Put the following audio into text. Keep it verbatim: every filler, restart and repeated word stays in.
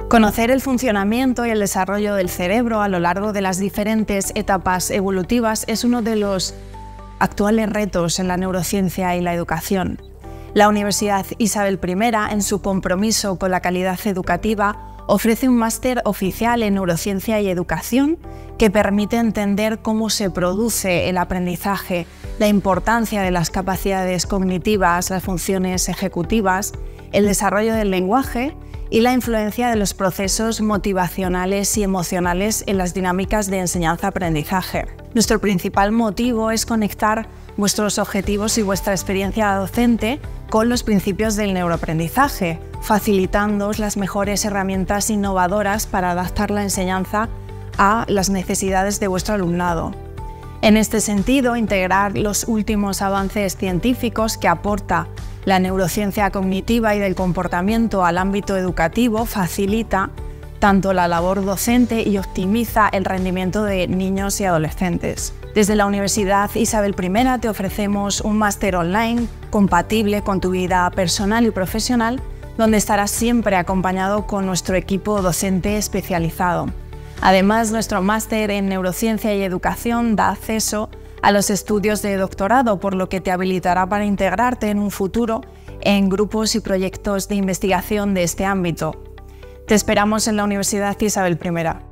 Conocer el funcionamiento y el desarrollo del cerebro a lo largo de las diferentes etapas evolutivas es uno de los actuales retos en la neurociencia y la educación. La Universidad Isabel primera, en su compromiso con la calidad educativa, ofrece un máster oficial en neurociencia y educación que permite entender cómo se produce el aprendizaje, la importancia de las capacidades cognitivas, las funciones ejecutivas, el desarrollo del lenguaje y la influencia de los procesos motivacionales y emocionales en las dinámicas de enseñanza-aprendizaje. Nuestro principal motivo es conectar vuestros objetivos y vuestra experiencia docente con los principios del neuroaprendizaje, facilitándoos las mejores herramientas innovadoras para adaptar la enseñanza a las necesidades de vuestro alumnado. En este sentido, integrar los últimos avances científicos que aporta la neurociencia cognitiva y del comportamiento al ámbito educativo facilita tanto la labor docente y optimiza el rendimiento de niños y adolescentes. Desde la Universidad Isabel primera te ofrecemos un máster online compatible con tu vida personal y profesional, donde estarás siempre acompañado con nuestro equipo docente especializado. Además, nuestro máster en neurociencia y educación da acceso a los estudios de doctorado, por lo que te habilitará para integrarte en un futuro en grupos y proyectos de investigación de este ámbito. Te esperamos en la Universidad Isabel primera.